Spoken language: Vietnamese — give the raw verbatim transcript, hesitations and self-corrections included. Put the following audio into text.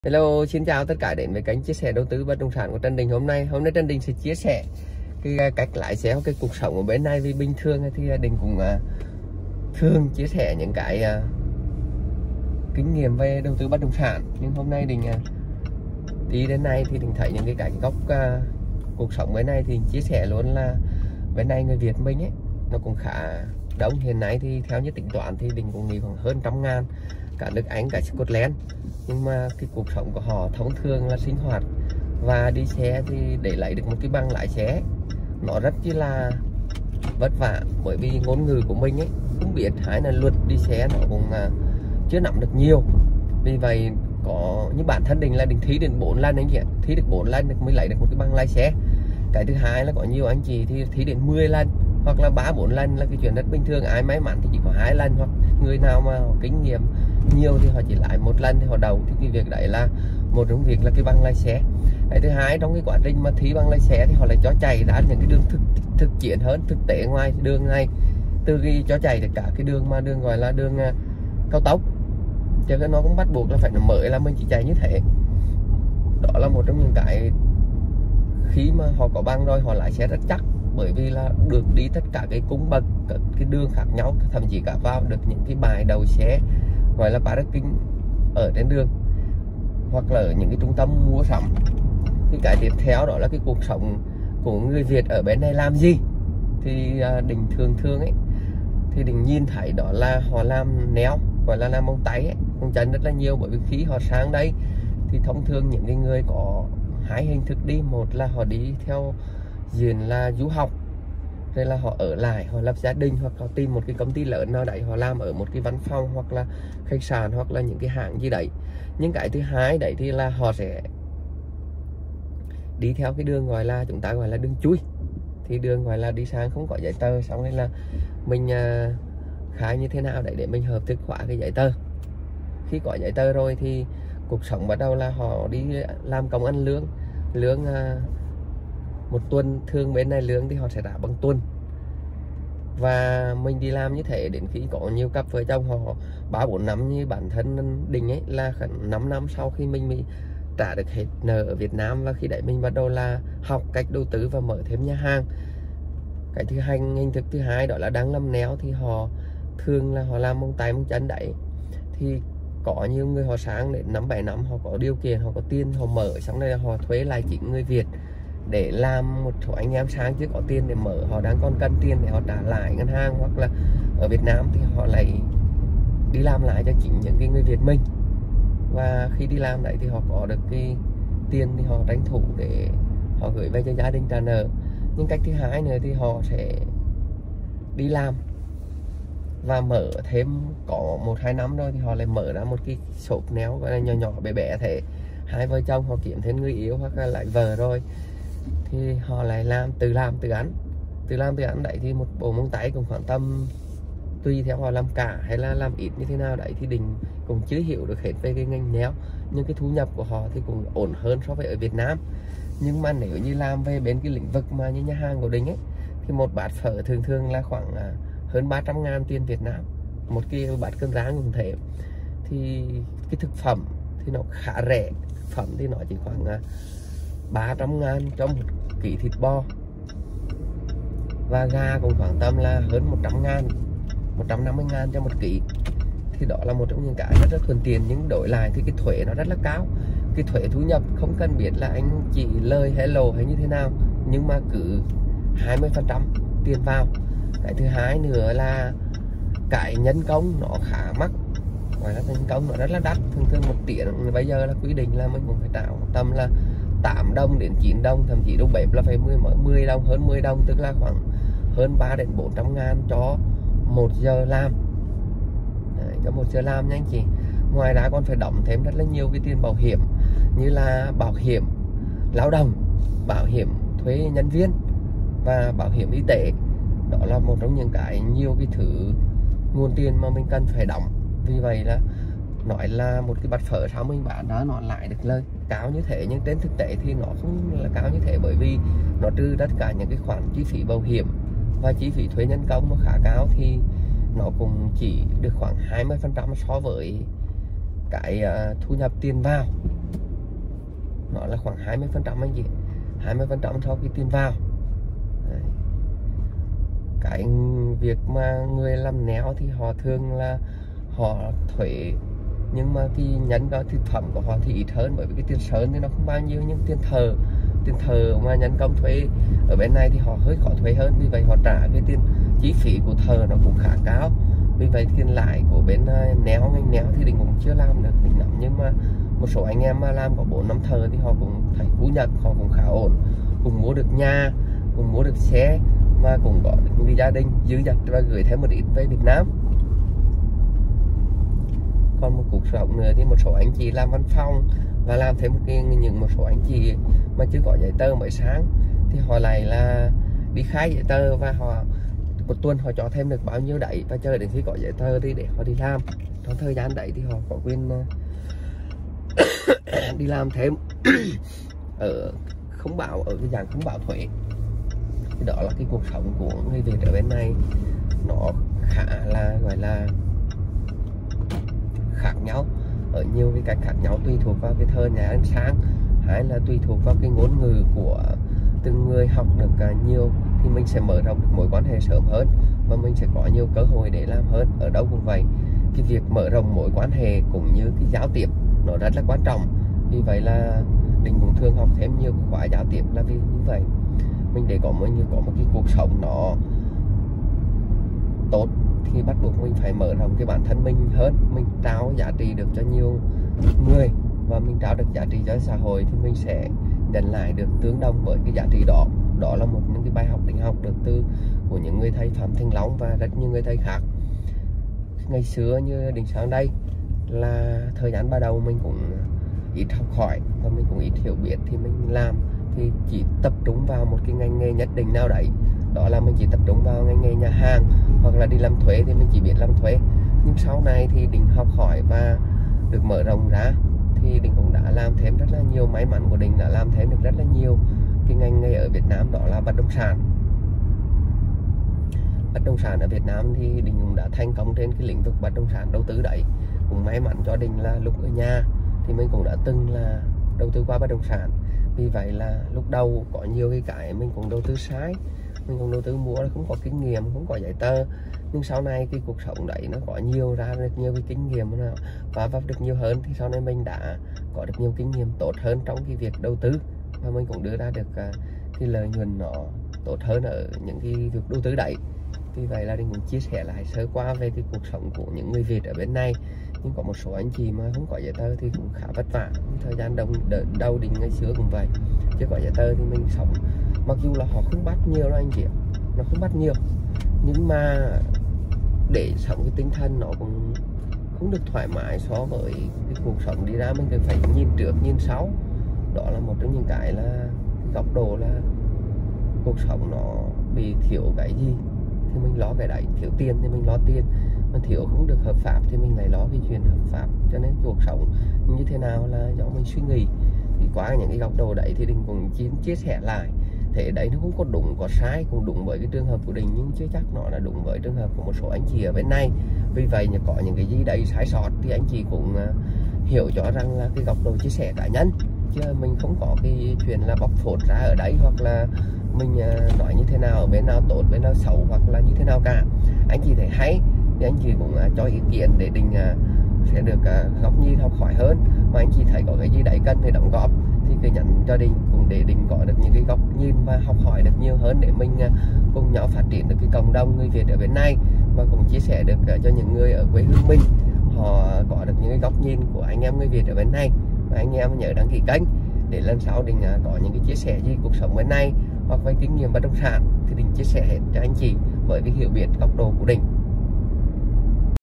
Hello, xin chào tất cả đến với kênh chia sẻ đầu tư bất động sản của Trần Đình. Hôm nay hôm nay Trần Đình sẽ chia sẻ cái cách lái xe cái cuộc sống ở bên này. Vì bình thường thì Đình cũng uh, thường chia sẻ những cái uh, kinh nghiệm về đầu tư bất động sản, nhưng hôm nay Đình uh, đi đến này thì Đình thấy những cái cảnh góc uh, cuộc sống bên này thì chia sẻ luôn là bên này người Việt mình ấy nó cũng khá đông. Hiện nay thì theo như tính toán thì Đình cũng nghĩ khoảng hơn trăm ngàn cả nước Anh cả Scotland, nhưng mà cái cuộc sống của họ thông thường là sinh hoạt và đi xe thì để lấy được một cái bằng lái xe nó rất chi là vất vả, bởi vì ngôn ngữ của mình ấy không biết, hay là luật đi xe nó cũng uh, chưa nắm được nhiều. Vì vậy có như bản thân Đình là Đình thí đến bốn lần anh chị ạ, thí được bốn lần mới lấy được một cái bằng lái xe. Cái thứ hai là có nhiều anh chị thì thí đến mười lần hoặc là ba bốn lần là cái chuyện rất bình thường. Ai may mắn thì chỉ có hai lần, hoặc người nào mà có kinh nghiệm nhiều thì họ chỉ lại một lần thì họ đầu. Thì cái việc đấy là một trong việc là cái bằng lái xe. Cái thứ hai, trong cái quá trình mà thí bằng lái xe thì họ lại cho chạy ra những cái đường thực thực chiến hơn, thực tế ngoài đường này, từ cái cho chạy được cả cái đường mà đường gọi là đường uh, cao tốc, chứ cái nó cũng bắt buộc là phải mở là mình chỉ chạy như thế. Đó là một trong những cái khi mà họ có bằng rồi họ lái xe rất chắc, bởi vì là được đi tất cả cái cung bậc, các cái đường khác nhau, thậm chí cả vào được những cái bãi đậu xe gọi là parking ở trên đường, hoặc là ở những cái trung tâm mua sắm. Thì cái tiếp theo đó là cái cuộc sống của người Việt ở bên này làm gì thì uh, Đình thường thường ấy thì Đình nhìn thấy đó là họ làm néo, gọi là làm móng tay ấy, móng chân rất là nhiều. Bởi vì khi họ sang đây thì thông thường những cái người có hai hình thức đi: một là họ đi theo diện là du học, rồi là họ ở lại, họ lập gia đình, hoặc họ tìm một cái công ty lớn nào đấy họ làm ở một cái văn phòng hoặc là khách sạn hoặc là những cái hãng gì đấy. Nhưng cái thứ hai đấy thì là họ sẽ đi theo cái đường gọi là chúng ta gọi là đường chui, thì đường gọi là đi sang không có giấy tờ, xong rồi là mình uh, khai như thế nào đấy để mình hợp thức hóa cái giấy tờ. Khi có giấy tờ rồi thì cuộc sống bắt đầu là họ đi làm công ăn lương lương uh, một tuần, thường bên này lương thì họ sẽ trả bằng tuần. Và mình đi làm như thế đến khi có nhiều cặp vợ chồng họ ba bốn năm như bản thân Đình ấy là năm năm sau khi mình mới trả được hết nợ ở Việt Nam, và khi đấy mình bắt đầu là học cách đầu tư và mở thêm nhà hàng. Cái thứ hai, hình thức thứ hai đó là đang làm néo, thì họ thường là họ làm mông tay mông chân đấy. Thì có nhiều người họ sáng đến năm bảy năm họ có điều kiện, họ có tiền, họ mở xong đây là họ thuê lại chính người Việt để làm. Một số anh em sáng chứ có tiền để mở, họ đang còn cần tiền để họ trả lại ngân hàng, hoặc là ở Việt Nam thì họ lại đi làm lại cho chính những cái người Việt mình. Và khi đi làm đấy thì họ có được cái tiền thì họ tranh thủ để họ gửi về cho gia đình trả nợ. Nhưng cách thứ hai nữa thì họ sẽ đi làm và mở thêm, có một hai năm rồi thì họ lại mở ra một cái shop néo gọi là nhỏ nhỏ bé bé thế. Hai vợ chồng họ kiếm thêm người yêu hoặc là lại vợ rồi thì họ lại làm tự làm tự ăn tự làm tự ăn đấy. Thì một bộ móng tay cũng khoảng tầm, tùy theo họ làm cả hay là làm ít như thế nào đấy thì Đình cũng chưa hiểu được hết về cái ngành néo, nhưng cái thu nhập của họ thì cũng ổn hơn so với ở Việt Nam. Nhưng mà nếu như làm về bên cái lĩnh vực mà như nhà hàng của Đình ấy thì một bát phở thường thường là khoảng hơn ba trăm ngàn tiền Việt Nam, một cái bát cơm rang cũng thế. Thì cái thực phẩm thì nó khá rẻ, thực phẩm thì nó chỉ khoảng ba trăm ngàn cho một ký thịt bò, và gà cũng khoảng tầm là hơn một trăm ngàn, một trăm năm mươi ngàn cho một ký. Thì đó là một trong những cái rất rất thuận tiện. Nhưng đổi lại thì cái thuế nó rất là cao. Cái thuế thu nhập không cần biết là anh chỉ lời hay lỗ hay như thế nào, nhưng mà cứ hai mươi phần trăm tiền vào. Cái thứ hai nữa là cái nhân công nó khá mắc, gọi là nhân công nó rất là đắt. Thường thường một tiếng bây giờ là quy định là mình cũng phải trả tầm là tám đồng đến chín đồng, thậm chí đầu bếp là phải mười đồng, hơn mười đồng, tức là khoảng hơn ba đến bốn trăm ngàn cho một giờ làm. Đấy, cho một giờ làm nha anh chị. Ngoài ra còn phải đóng thêm rất là nhiều cái tiền bảo hiểm, như là bảo hiểm lao động, bảo hiểm thuê nhân viên và bảo hiểm y tế. Đó là một trong những cái nhiều cái thứ nguồn tiền mà mình cần phải đóng. Vì vậy là nói là một cái bát phở sao mình bán đó nó lại được lời cao như thế, nhưng trên thực tế thì nó không là cao như thế, bởi vì nó trừ tất cả những cái khoản chi phí bảo hiểm và chi phí thuê nhân công nó khá cao, thì nó cũng chỉ được khoảng hai mươi phần trăm so với cái uh, thu nhập tiền vào. nó là khoảng hai mươi phần trăm anh chị, hai mươi phần trăm sau khi tiền vào. Đấy. Cái việc mà người làm néo thì họ thường là họ thuế, nhưng mà cái nhẫn đó thực phẩm của họ thì ít hơn, bởi vì cái tiền sơn thì nó không bao nhiêu, nhưng tiền thờ tiền thờ mà nhân công thuế ở bên này thì họ hơi khó thuế hơn, vì vậy họ trả cái tiền chi phí của thờ nó cũng khá cao. Vì vậy tiền lãi của bên néo ngành néo thì Đình cũng chưa làm được Đình lắm, nhưng mà một số anh em mà làm có bốn năm thờ thì họ cũng thấy phú nhật, họ cũng khá ổn, cũng mua được nhà, cũng mua được xe, mà cũng có được những gia đình dư dật và gửi thêm một ít về Việt Nam. Còn một cuộc sống nữa thì một số anh chị làm văn phòng và làm thêm một cái, những một số anh chị mà chưa có giấy tờ mới sáng thì họ lại là đi khai giấy tờ, và họ một tuần họ cho thêm được bao nhiêu đấy, và chờ đến khi có giấy tờ thì để họ đi làm. Trong thời gian đấy thì họ có quyền đi làm thêm ở không bảo, ở cái dạng không bảo thuế. Thì đó là cái cuộc sống của người Việt ở bên này, nó khá là gọi là khác nhau ở nhiều cái cách khác nhau, tùy thuộc vào cái thời nhà ăn sáng, hay là tùy thuộc vào cái ngôn ngữ của từng người học được nhiều thì mình sẽ mở rộng được mối quan hệ sớm hơn, và mình sẽ có nhiều cơ hội để làm hơn. Ở đâu cũng vậy, cái việc mở rộng mối quan hệ cũng như cái giao tiếp nó rất là quan trọng. Vì vậy là Đình cũng thường học thêm nhiều khóa giao tiếp là vì như vậy, mình để có một như có một cái cuộc sống nó tốt thì bắt buộc mình phải mở rộng cái bản thân mình hơn, mình trao giá trị được cho nhiều người và mình trao được giá trị cho xã hội thì mình sẽ nhận lại được tương đồng với cái giá trị đó. Đó là một những cái bài học Đình học được từ của những người thầy Phạm Thành Long và rất nhiều người thầy khác. Ngày xưa như Đình sang đây là thời gian ban đầu mình cũng ít học hỏi và mình cũng ít hiểu biết, thì mình làm thì chỉ tập trung vào một cái ngành nghề nhất định nào đấy, đó là mình chỉ tập trung vào ngành nghề nhà hàng hoặc là đi làm thuế thì mình chỉ biết làm thuế. Nhưng sau này thì Đình học hỏi và được mở rộng ra thì Đình cũng đã làm thêm rất là nhiều, may mắn của Đình đã làm thêm được rất là nhiều cái ngành nghề ở Việt Nam, đó là bất động sản. Bất động sản ở Việt Nam thì Đình cũng đã thành công trên cái lĩnh vực bất động sản đầu tư đấy. Cũng may mắn cho Đình là lúc ở nhà thì mình cũng đã từng là đầu tư qua bất động sản. Vì vậy là lúc đầu có nhiều cái cái mình cũng đầu tư sai, mình cũng đầu tư mua là không có kinh nghiệm, không có giấy tờ. Nhưng sau này cái cuộc sống đấy nó có nhiều ra được nhiều cái kinh nghiệm và vấp được nhiều hơn, thì sau này mình đã có được nhiều kinh nghiệm tốt hơn trong cái việc đầu tư, và mình cũng đưa ra được cái lợi nhuận nó tốt hơn ở những cái việc đầu tư đấy. Vì vậy là Đình cũng chia sẻ lại sơ qua về cái cuộc sống của những người Việt ở bên này. Nhưng có một số anh chị mà không có giấy tờ thì cũng khá vất vả. Thời gian đầu, đầu Đình ngày xưa cũng vậy, chứ có giấy tờ thì mình sống, mặc dù là họ không bắt nhiều đâu anh chị, nó không bắt nhiều, nhưng mà để sống cái tinh thần nó cũng không được thoải mái so với cái cuộc sống đi ra. Mình cần phải nhìn trước nhìn sau, đó là một trong những cái là cái góc độ là cuộc sống nó bị thiếu cái gì thì mình lo cái đấy, thiếu tiền thì mình lo tiền, mà thiếu không được hợp pháp thì mình lại lo cái chuyện hợp pháp. Cho nên cuộc sống như thế nào là do mình suy nghĩ. Thì qua những cái góc độ đấy thì Đình cũng chia, chia sẻ lại, thế đấy nó không có đúng có sai, cũng đúng với cái trường hợp của Đình nhưng chưa chắc nó là đúng với trường hợp của một số anh chị ở bên này. Vì vậy có những cái gì đấy sai sót thì anh chị cũng uh, hiểu cho rằng là cái góc độ chia sẻ cá nhân, chứ mình không có cái chuyện là bóc phốt ra ở đấy, hoặc là mình uh, nói như thế nào, bên nào tốt bên nào xấu hoặc là như thế nào cả. Anh chị thấy hay thì anh chị cũng uh, cho ý kiến để Đình uh, sẽ được uh, góc nhìn học hỏi hơn. Mà anh chị thấy có cái gì đấy cần thì đóng góp thì cứ nhắn cho Đình, cũng để Đình có được những cái góc nhìn và học hỏi được nhiều hơn, để mình uh, cùng nhau phát triển được cái cộng đồng người Việt ở bên này, và cũng chia sẻ được uh, cho những người ở quê hương mình họ có được những cái góc nhìn của anh em người Việt ở bên này. Và anh em nhớ đăng ký kênh để lần sau Đình uh, có những cái chia sẻ gì cuộc sống bên này hoặc với kinh nghiệm bất động sản thì Đình chia sẻ hết cho anh chị với cái hiểu biết góc độ của Đình.